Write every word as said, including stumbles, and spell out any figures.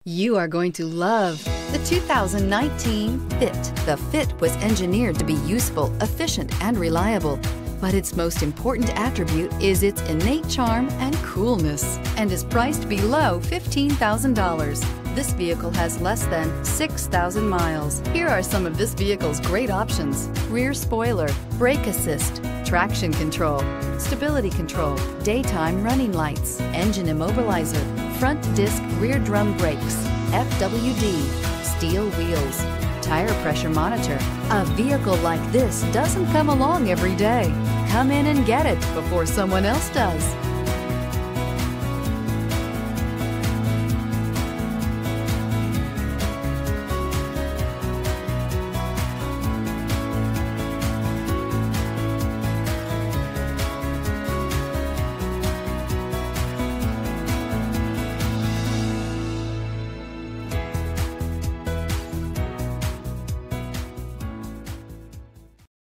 You are going to love the two thousand nineteen Fit. The Fit was engineered to be useful, efficient, and reliable. But its most important attribute is its innate charm and coolness, and is priced below fifteen thousand dollars. This vehicle has less than six thousand miles. Here are some of this vehicle's great options: rear spoiler, brake assist, traction control, stability control, daytime running lights, engine immobilizer, front disc rear drum brakes, F W D, steel wheels, tire pressure monitor. A vehicle like this doesn't come along every day. Come in and get it before someone else does.